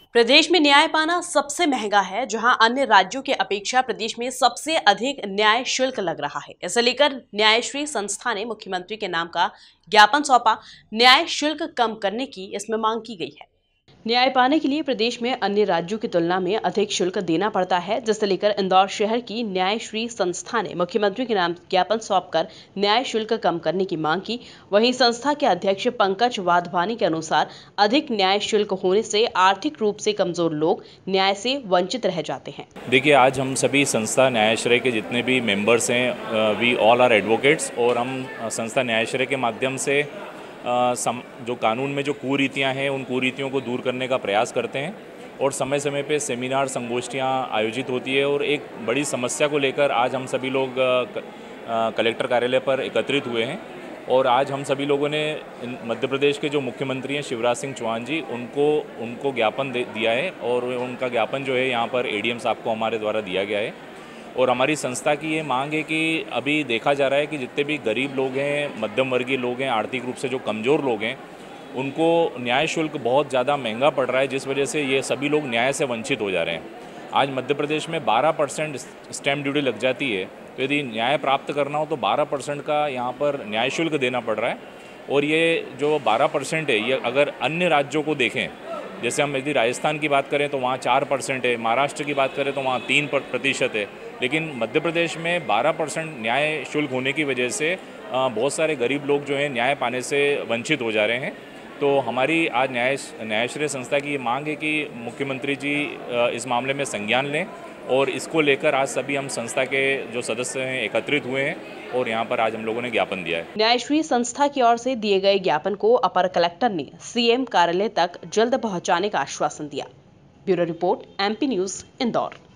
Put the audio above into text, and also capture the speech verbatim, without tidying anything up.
प्रदेश में न्याय पाना सबसे महंगा है, जहां अन्य राज्यों की अपेक्षा प्रदेश में सबसे अधिक न्याय शुल्क लग रहा है। इसे लेकर न्यायश्री संस्था ने मुख्यमंत्री के नाम का ज्ञापन सौंपा। न्याय शुल्क कम करने की इसमें मांग की गई है। न्याय पाने के लिए प्रदेश में अन्य राज्यों की तुलना में अधिक शुल्क देना पड़ता है, जिसे लेकर इंदौर शहर की न्यायश्री संस्था ने मुख्यमंत्री के नाम ज्ञापन सौंपकर न्याय शुल्क कम करने की मांग की। वहीं संस्था के अध्यक्ष पंकज वाधवानी के अनुसार अधिक न्याय शुल्क होने से आर्थिक रूप से कमजोर लोग न्याय से वंचित रह जाते हैं। देखिए, आज हम सभी संस्था न्यायाश्रय के जितने भी मेंबर्स हैं, वी ऑल आर एडवोकेट्स, और हम संस्था न्यायाश्रय के माध्यम से आ, सम, जो कानून में जो कुरीतियाँ हैं उन कुरीतियों को दूर करने का प्रयास करते हैं और समय समय पे सेमिनार संगोष्ठियाँ आयोजित होती है। और एक बड़ी समस्या को लेकर आज हम सभी लोग कलेक्टर कार्यालय पर एकत्रित हुए हैं और आज हम सभी लोगों ने मध्य प्रदेश के जो मुख्यमंत्री हैं शिवराज सिंह चौहान जी, उनको उनको ज्ञापन दिया है और उनका ज्ञापन जो है यहाँ पर एडीएम साहब को हमारे द्वारा दिया गया है। और हमारी संस्था की ये मांग है कि अभी देखा जा रहा है कि जितने भी गरीब लोग हैं, मध्यम वर्गीय लोग हैं, आर्थिक रूप से जो कमज़ोर लोग हैं, उनको न्याय शुल्क बहुत ज़्यादा महंगा पड़ रहा है, जिस वजह से ये सभी लोग न्याय से वंचित हो जा रहे हैं। आज मध्य प्रदेश में बारह परसेंट स्टैम्प ड्यूटी लग जाती है, तो यदि न्याय प्राप्त करना हो तो बारह परसेंट का यहाँ पर न्याय शुल्क देना पड़ रहा है। और ये जो बारह परसेंट है, ये अगर अन्य राज्यों को देखें, जैसे हम यदि राजस्थान की बात करें तो वहाँ चार परसेंट है, महाराष्ट्र की बात करें तो वहाँ तीन प्रतिशत है, लेकिन मध्य प्रदेश में बारह परसेंट न्याय शुल्क होने की वजह से बहुत सारे गरीब लोग जो हैं न्याय पाने से वंचित हो जा रहे हैं। तो हमारी आज न्याय न्यायश्रय संस्था की ये मांग है कि मुख्यमंत्री जी इस मामले में संज्ञान लें और इसको लेकर आज सभी हम संस्था के जो सदस्य हैं एकत्रित हुए हैं और यहाँ पर आज हम लोगों ने ज्ञापन दिया है। न्यायश्री संस्था की ओर से दिए गए ज्ञापन को अपर कलेक्टर ने सीएम कार्यालय तक जल्द पहुँचाने का आश्वासन दिया। Bureau report, MP news, Indore.